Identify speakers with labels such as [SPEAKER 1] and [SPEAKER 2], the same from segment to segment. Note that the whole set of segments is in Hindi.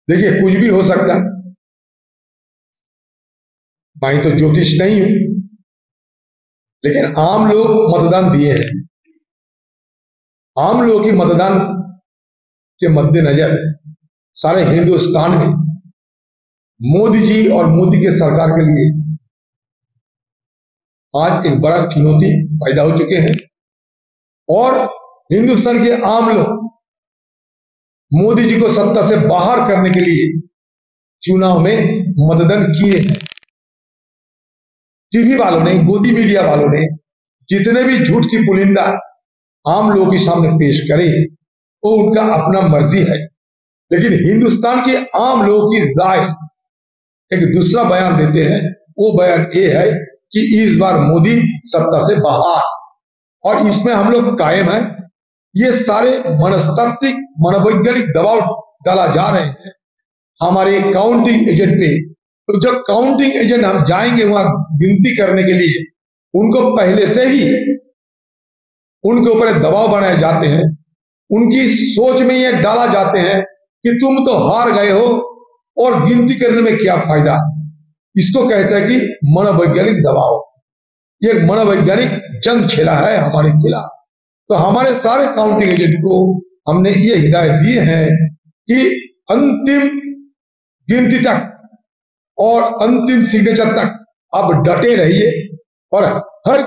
[SPEAKER 1] देखिए, कुछ भी हो सकता है। मैं तो ज्योतिष नहीं हूं, लेकिन आम लोग मतदान दिए हैं। आम लोगों की मतदान के मद्देनजर सारे हिंदुस्तान में मोदी जी और मोदी के सरकार के लिए आज एक बड़ा चुनौती पैदा हो चुके हैं और हिंदुस्तान के आम लोग मोदी जी को सत्ता से बाहर करने के लिए चुनाव में मतदान किए हैं। टीवी वालों ने, गोदी मीडिया वालों ने जितने भी झूठ की पुलिंदा आम लोगों के सामने पेश करे, वो उनका अपना मर्जी है। लेकिन हिंदुस्तान के आम लोगों की राय एक दूसरा बयान देते हैं। वो बयान ये है कि इस बार मोदी सत्ता से बाहर, और इसमें हम लोग कायम हैं। ये सारे मनस्तात्विक मनोवैज्ञानिक दबाव डाला जा रहे हैं हमारे काउंटिंग एजेंट पे। तो जब काउंटिंग एजेंट हम जाएंगे वहां गिनती करने के लिए, उनको पहले से ही उनके ऊपर दबाव बनाए जाते हैं। उनकी सोच में ये डाला जाते हैं कि तुम तो हार गए हो और गिनती करने में क्या फायदा। इसको कहते हैं कि मनोवैज्ञानिक दबाव। ये मनोवैज्ञानिक जंग छेड़ा है हमारे खिलाफ। तो हमारे सारे काउंटिंग एजेंट को हमने ये हिदायत दी है कि अंतिम गिनती तक और अंतिम सिग्नेचर तक आप डटे रहिए, और हर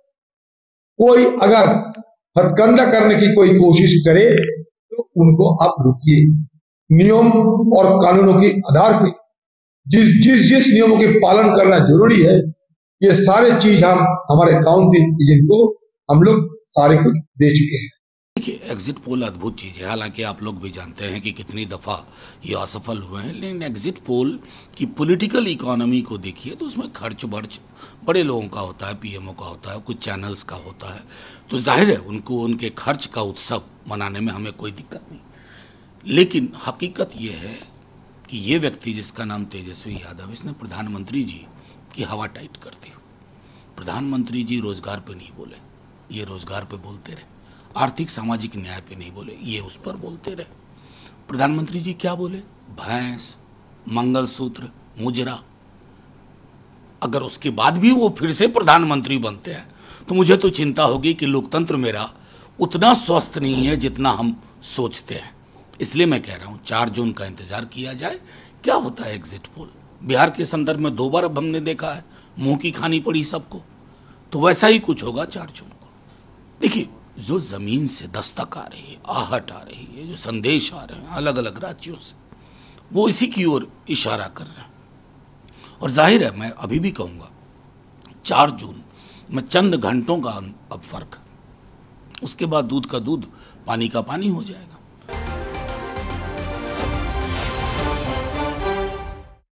[SPEAKER 1] कोई अगर हथकंडा करने की कोई कोशिश करे तो उनको आप रुकिए। नियम और कानूनों के आधार पर जिस नियमों के पालन करना जरूरी है, ये सारे चीज हम हमारे काउंटिंग एजेंट को हम लोग सारे कुछ दे चुके हैं।
[SPEAKER 2] देखिए, एग्जिट पोल अद्भुत चीज़ है। हालांकि आप लोग भी जानते हैं कि कितनी दफ़ा ये असफल हुए हैं, लेकिन एग्जिट पोल की पॉलिटिकल इकोनॉमी को देखिए तो उसमें खर्च बर्च बड़े लोगों का होता है, पीएमओ का होता है, कुछ चैनल्स का होता है। तो जाहिर है उनको उनके खर्च का उत्सव मनाने में हमें कोई दिक्कत नहीं। लेकिन हकीकत ये है कि ये व्यक्ति जिसका नाम तेजस्वी यादव, इसने प्रधानमंत्री जी की हवा टाइट कर दी। प्रधानमंत्री जी रोजगार पे नहीं बोले, ये रोजगार पे बोलते रहे। आर्थिक सामाजिक न्याय पे नहीं बोले, ये उस पर बोलते रहे। प्रधानमंत्री जी क्या बोले? भैंस, मंगलसूत्र, मुजरा। अगर उसके बाद भी वो फिर से प्रधानमंत्री बनते हैं तो मुझे तो चिंता होगी कि लोकतंत्र मेरा उतना स्वस्थ नहीं है जितना हम सोचते हैं। इसलिए मैं कह रहा हूँ 4 जून का इंतजार किया जाए। क्या होता है एग्जिट पोल? बिहार के संदर्भ में 2 बार अब हमने देखा है, मुंह की खानी पड़ी सबको। तो वैसा ही कुछ होगा 4 जून को। देखिए, जो जमीन से दस्तक आ रही है, आहट आ रही है, जो संदेश आ रहे हैं अलग अलग राज्यों से, वो इसी की ओर इशारा कर रहे हैं। और जाहिर है, मैं अभी भी कहूँगा 4 जून में चंद घंटों का अब फर्क, उसके बाद दूध का दूध पानी का पानी हो जाएगा।